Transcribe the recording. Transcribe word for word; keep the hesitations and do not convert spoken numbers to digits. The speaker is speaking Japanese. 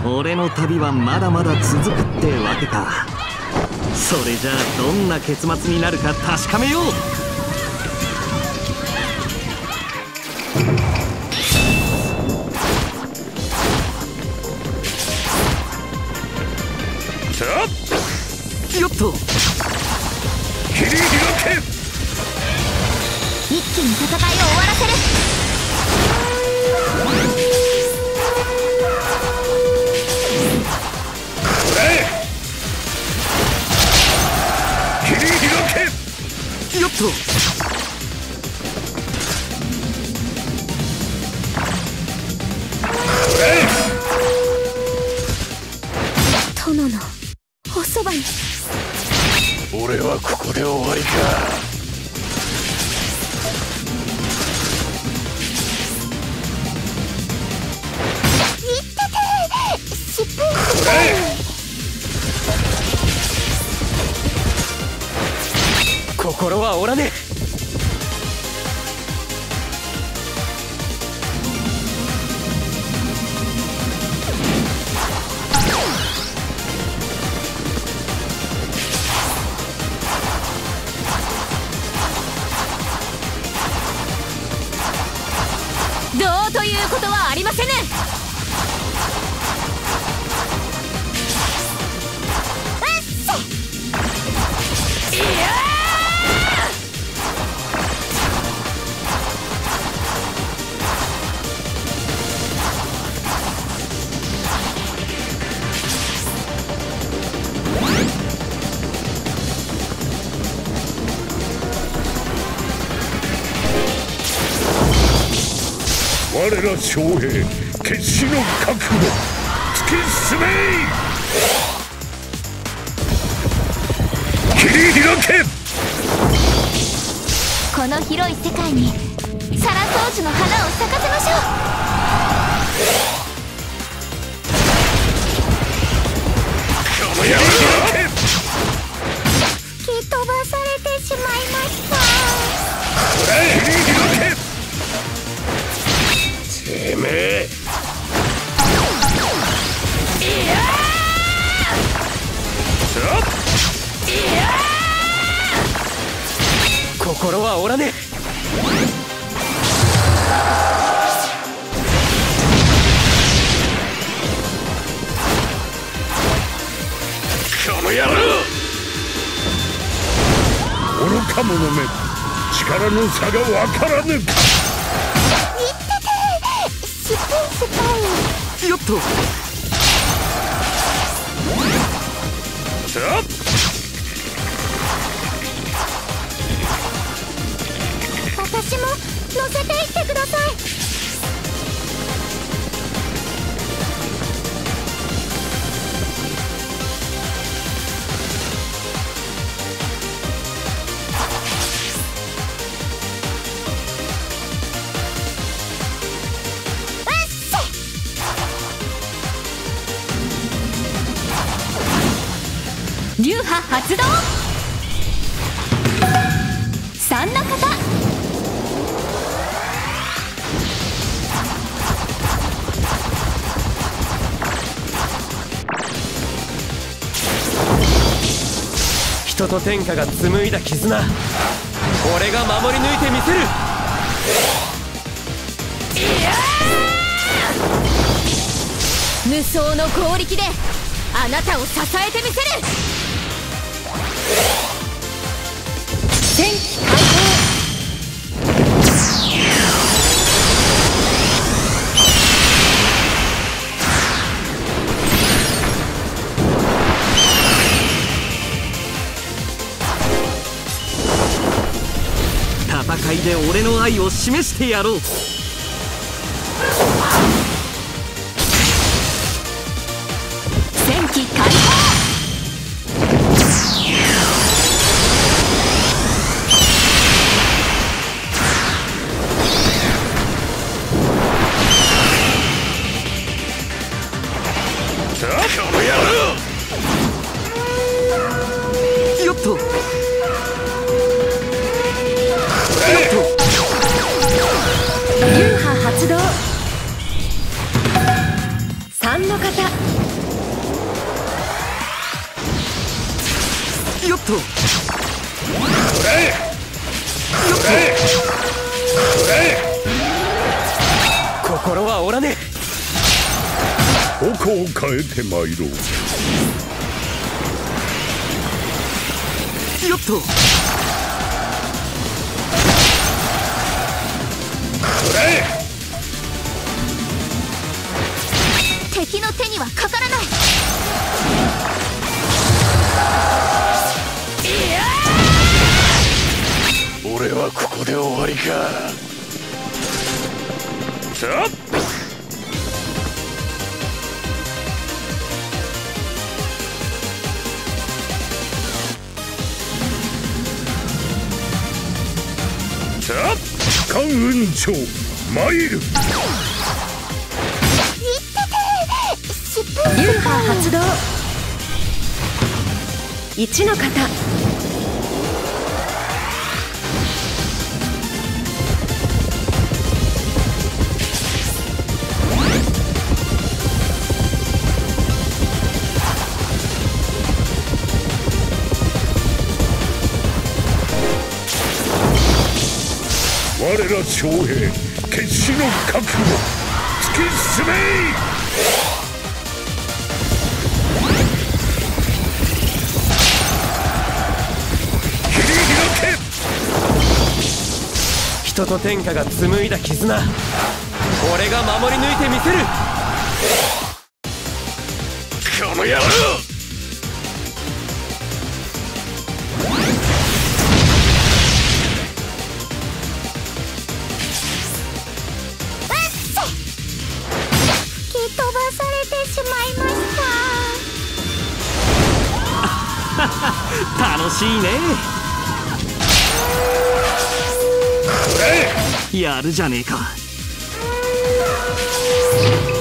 俺の旅はまだまだ続くってわけか。それじゃあどんな結末になるか確かめよう。よっと切り開け。 一気に戦いを終わらせる。 切り開け。よっと殿のおそばに。 俺はここで終わりか。 いってて疾風疾風。 心は折らねえ。 どうということはありませぬ。 我ら将兵決死の覚悟、突き進めい。切り開け。 この広い世界にサラソウジの花を咲かせましょう。 この野郎。 吹き飛ばされてしまいました。 切り開け。てめえ。 心は折らねえ。この野郎。 愚か者め、力の差が分からぬか。 疾風疾風。 よっと私も乗せていってください。流派発動。三の型。 人と天下が紡いだ絆、俺が守り抜いてみせる。 無双の攻撃であなたを支えてみせる。戦機開放。 戦いで俺の愛を示してやろう。 戦機開放。 よっといを変えてまいろう。 よっとこれ敵の手にはかからない。 俺はここで終わりか。さあさあ関雲長参る。 流派発動。一の型。 我ら将兵決死の覚悟、突き進め。 人と天下が紡いだ絆、俺が守り抜いてみせる。 この野郎。 吹き飛ばされてしまいました楽しいね。やるじゃねえか。